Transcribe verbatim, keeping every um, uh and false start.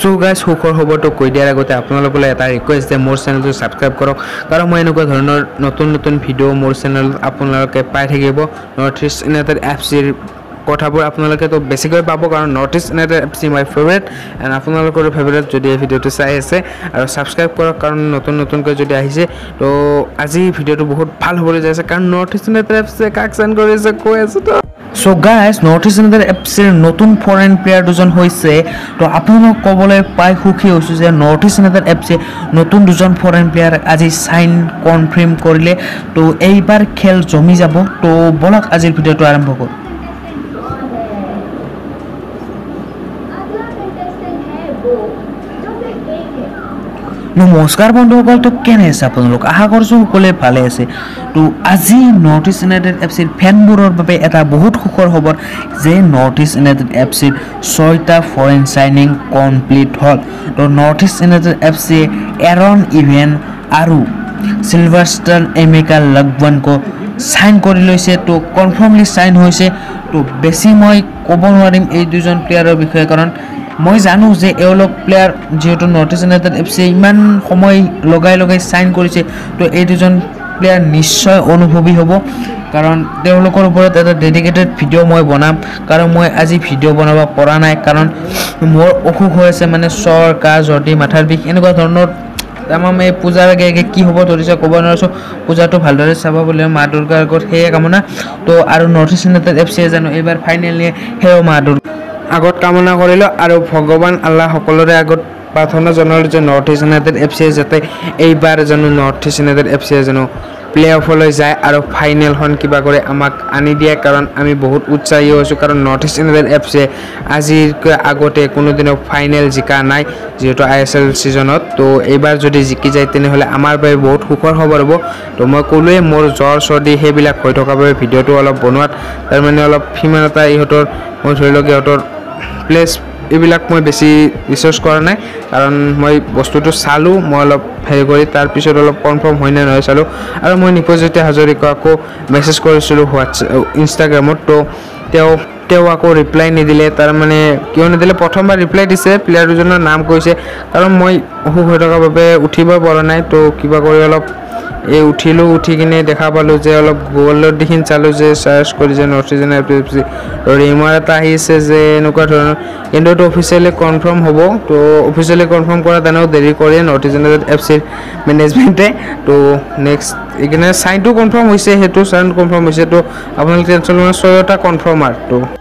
so guys সুখৰ খবৰটো কৈ দিয়াৰ আগতে আপোনালোকলৈ এটা ৰিকুৱেষ্ট যে মোৰ চেনেলটো ছাবস্ক্ৰাইব কৰক কাৰণ মই এনেকুৱা ধৰণৰ নতুন নতুন ভিডিঅ' মোৰ চেনেলত আপোনালোকে পাই থাকিব নৰ্থ ইষ্ট ইউনাইটেড এফ চিৰ কথাবোৰ আপোনালোকে তো বেছিকৈ পাব কাৰণ north east united F C my favourite and আপোনালোকৰ ফেভাৰিট যদি এই ভিডিঅ'টো চাই আছে আৰু ছাবস্ক্ৰাইব কৰক কাৰণ নতুন নতুনকৈ যদি আহিছে তো আজি ভিডিঅ'টো বহুত ভাল হ'বলৈ যাইছে কাৰণ north east united F C কাক চাইন কৰিছে কৈ আছে তো so guys north east united F চিৰ নতুন ফৰেন প্লেয়াৰ দুজন হৈছে তো আপোনালোক ক'বলৈ পাই সুখী হৈছোঁ যে north east united F C নতুন দুজন ফৰেন প্লেয়াৰ আজি চাইন কনফাৰ্ম কৰিলে তো এইবাৰ খেল জমি যাব তো বলক আজিৰ ভিডিঅ'টো আৰম্ভ কৰোঁ নমস্কাৰ বন্ধুসকল তো কেনে আছে আপোনালোক আশা কৰিছোঁ সকলোৱে ভালে আছে তো আজি নৰ্থ ইষ্ট ইউনাইটেড এফ চিৰ ফেনবোৰৰ বাবে এটা বহুত সুখৰ খবৰ যে নৰ্থ ইষ্ট ইউনাইটেড এফ চিৰ ছয়টা ফৰেন চাইনিং কমপ্লিট হ'ল তো north east united F C Aaron Even আৰু চিলভাৰ ষ্টাৰ এমেকা লগৱানকো চাইন কৰি লৈছে তো কনফাৰ্মলি চাইন হৈছে তো বেছি মই ক'ব নোৱাৰিম এই দুজন প্লেয়াৰৰ বিষয়ে কাৰণ মই জানো যে এওঁলোক প্লেয়াৰ যেহেতু north east united F C ইমান সময় লগাই লগাই চাইন কৰিছে তো এই দুজন প্লেয়াৰ নিশ্চয় অনুভৱী হ'ব কাৰণ তেওঁলোকৰ ওপৰত এটা ডেডিকেটেড ভিডিঅ' মই বনাম কাৰণ মই আজি ভিডিঅ' বনাব পৰা নাই কাৰণ মোৰ অসুখ হৈ আছে মানে জ্বৰ কাহ জৰ্দি মাথাৰ বিষ এনেকুৱা ধৰণৰ তামাম এই পূজাৰ আগে আগে কি হ'ব ধৰিছে ক'ব নোৱাৰিছোঁ পূজাটো ভালদৰে চাব বুলি মা দুৰ্গাৰ আগত সেয়ে কামনা তো আৰু নৰ্থ ইষ্ট ইউনাইটেড এফ চিয়ে জানো এইবাৰ ফাইনেলি সেও মা দুৰ্গা আগত কামনা কৰিলোঁ আৰু ভগৱান আল্লাহ সকলোৰে আগত প্ৰাৰ্থনা জনালোঁ যে নৰ্থ ইষ্ট ইউনাইটেড এফ চিয়ে যাতে এইবাৰ জানো নৰ্থ ইষ্ট ইউনাইটেড এফ চিয়ে জানো প্লে অফলৈ যায় আৰু ফাইনেলখন কিবা কৰি আমাক আনি দিয়ে কাৰণ আমি বহুত উৎসাহী হৈছোঁ কাৰণ নৰ্থ ইষ্ট ইউনাইটেড এফ চিয়ে আজিতকৈ আগতে কোনোদিনো ফাইনেল জিকা নাই যিহেতু আই এছ এল ছিজনত তো এইবাৰ যদি জিকি যায় তেনেহ'লে আমাৰ বাবে বহুত সুখৰ খবৰ হ'ব তো মই ক'লোৱে মোৰ জ্বৰ চৰ্দি সেইবিলাক হৈ থকাৰ বাবে ভিডিঅ'টো অলপ বনোৱাত তাৰমানে অলপ সিমান এটা ইহঁতৰ মই ধৰি লওক ইহঁতৰ প্লেছ এইবিলাক মই বেছি ৰিচাৰ্চ কৰা নাই কাৰণ মই বস্তুটো চালোঁ মই অলপ হেৰি কৰি তাৰপিছত অলপ কনফাৰ্ম হয় নে নহয় চালোঁ আৰু মই নিপজ্যোতি হাজৰিকাক আকৌ মেছেজ কৰিছিলোঁ হোৱাটছএপ ইনষ্টাগ্ৰামত তো তেওঁ তেওঁ আকৌ ৰিপ্লাই নিদিলে তাৰমানে কিয় নিদিলে প্ৰথমবাৰ ৰিপ্লাই দিছে প্লেয়াৰ দুজনৰ নাম কৈছে কাৰণ মই অসুখ হৈ থকাৰ বাবে উঠিব পৰা নাই তো কিবা কৰি অলপ এই উঠিলোঁ উঠি কিনে দেখা পালোঁ যে অলপ গুগলত দেখি চালোঁ যে চাৰ্চ কৰি যে north east united F C rumour এটা আহিছে যে এনেকুৱা ধৰণৰ কিন্তু এইটো অফিচিয়েলি কনফাৰ্ম হ'ব তো অফিচিয়েলি কনফাৰ্ম কৰা তেনেও দেৰি কৰে নৰ্থ ইষ্ট ইউনাইটেড এফ চিৰ মেনেজমেণ্টে তো নেক্সট এইকাৰণে চাইনটো কনফাৰ্ম হৈছে সেইটো চাইন কনফাৰ্ম হৈছে তো আপোনালোকে টেনশ্যন লোৱা ছয়টা কনফাৰ্ম আৰু তো